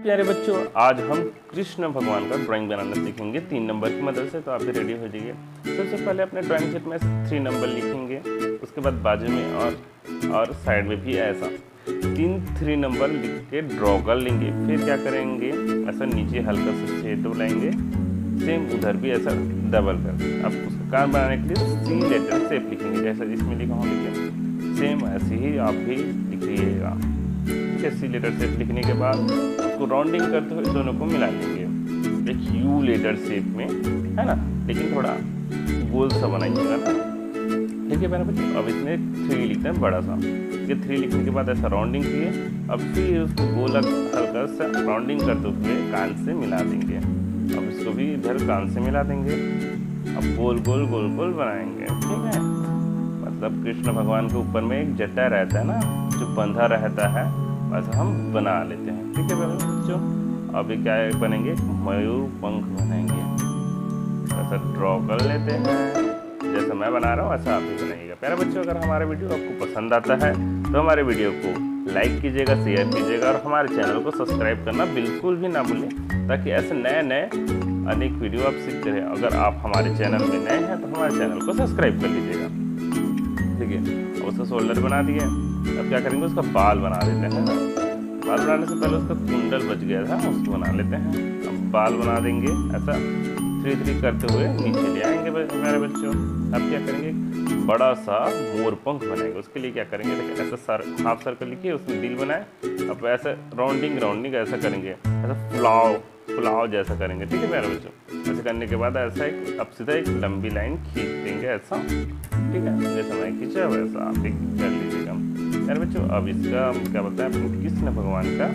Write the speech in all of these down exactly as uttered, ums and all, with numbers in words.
प्यारे बच्चों, आज हम कृष्ण भगवान का ड्राइंग बनाना सीखेंगे तीन नंबर की मदद से। तो आप भी रेडी हो जाइए। सबसे पहले अपने ड्राइंग शीट में थ्री नंबर लिखेंगे, उसके बाद बाजू में और और साइड में भी ऐसा तीन थ्री नंबर लिख के ड्रॉ कर लेंगे। फिर क्या करेंगे, ऐसा नीचे हल्का सा शेड बनाएंगे, सेम उधर भी ऐसा डबल कर। अब उसका काम बनाने के लिए सी लेटर शेप लिखेंगे, जैसा जिसमें लिखा हो लिखे सेम ऐसे ही आप भी लिखिएगा। सी लेटर शेप लिखने के बाद उसको राउंडिंग करते हुए दोनों को मिला लेंगे एक यू लेटर शेप में, है ना, लेकिन थोड़ा गोल सा बनाइएगा ना। ठीक है मेरे बच्चों, अब इसमें थ्री लिखते हैं बड़ा सा। ये थ्री लिखने के बाद ऐसा राउंडिंग किए, अब फिर उसको गोल हल्का सा राउंडिंग करते हुए कान से मिला देंगे। अब इसको भी इधर कान से मिला देंगे। अब गोल गोल गोल गोल बनाएंगे। ठीक है, मतलब कृष्ण भगवान के ऊपर में एक जटा रहता है ना, जो बंधा रहता है, ऐसा हम बना लेते हैं। ठीक है मेरे बच्चों, अभी क्या बनेंगे, मयूर पंख बनाएंगे। ऐसा ड्रॉ कर लेते हैं, जैसा मैं बना रहा हूँ ऐसा आप भी बनाइएगा। प्यारे बच्चों, अगर हमारा वीडियो आपको पसंद आता है तो हमारे वीडियो को लाइक कीजिएगा, शेयर कीजिएगा और हमारे चैनल को सब्सक्राइब करना बिल्कुल भी ना भूलें, ताकि ऐसे नए नए अनेक वीडियो आप सीखते रहें। अगर आप हमारे चैनल में नए हैं तो हमारे चैनल को सब्सक्राइब कर लीजिएगा। ठीक है, उसका शोल्डर बना दिए। अब क्या करेंगे, उसका बाल बना देते हैं ना। बाल बनाने से पहले उसका कुंडल बच गया था, उसको बना लेते हैं। अब बाल बना देंगे, ऐसा थ्री थ्री करते हुए नीचे ले आएंगे मेरे बच्चों। अब क्या करेंगे, बड़ा सा मोर पंख बनाएंगे। उसके लिए क्या करेंगे, देखिए ऐसा सर हाफ सर्कल लिखिए, उसमें दिल बनाए। अब ऐसा राउंडिंग राउंडिंग ऐसा करेंगे, ऐसा फुलाव फुलाव जैसा करेंगे। ठीक है मेरे बच्चों, ऐसे करने के बाद ऐसा एक अब सीधा एक लंबी लाइन खींच देंगे ऐसा। ठीक है, जैसा मैं खींचा वैसा आप एक कर लीजिएगा मेरे बच्चों। अब इसका क्या बोलते हैं, अपने कृष्ण भगवान का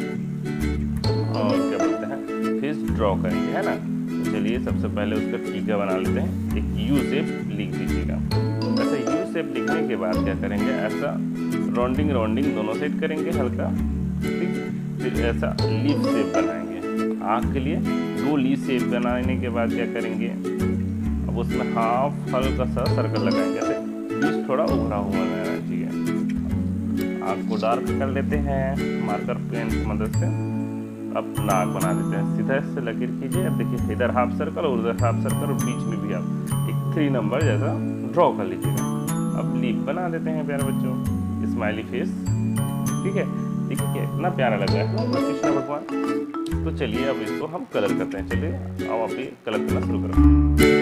और क्या बोलते हैं फेस ड्रॉ करेंगे, है ना। तो चलिए सबसे पहले उसका टीका बना लेते हैं। एक यू शेप लिख दीजिएगा। ऐसा यू शेप लिखने के बाद क्या करेंगे, ऐसा राउंडिंग राउंडिंग दोनों साइड करेंगे हल्का। ठीक, फिर ऐसा लीफ शेप बनाएंगे। आँख के लिए दो लीफ शेप बनाने के बाद क्या करेंगे, अब उसमें हाफ हल्का सा सर्कल लगाएंगे, ऐसे बीच थोड़ा उभरा हुआ रहना चाहिए। आँख को डार्क कर लेते हैं मार्कर पेन की मदद से। अब नाक बना देते हैं, सीधा से लकीर कीजिए। अब देखिए इधर हाफ सर्कल और उधर हाफ सर्कल और बीच में भी आप एक थ्री नंबर जैसा ड्रॉ कर लीजिएगा। अब लिप बना देते हैं प्यारे बच्चों, स्माइली फेस। ठीक है, देखिए इतना प्यारा लग रहा है ना कृष्ण भगवान। तो चलिए अब इसको हम कलर करते हैं। चलिए अब आप भी कलर करना शुरू करें।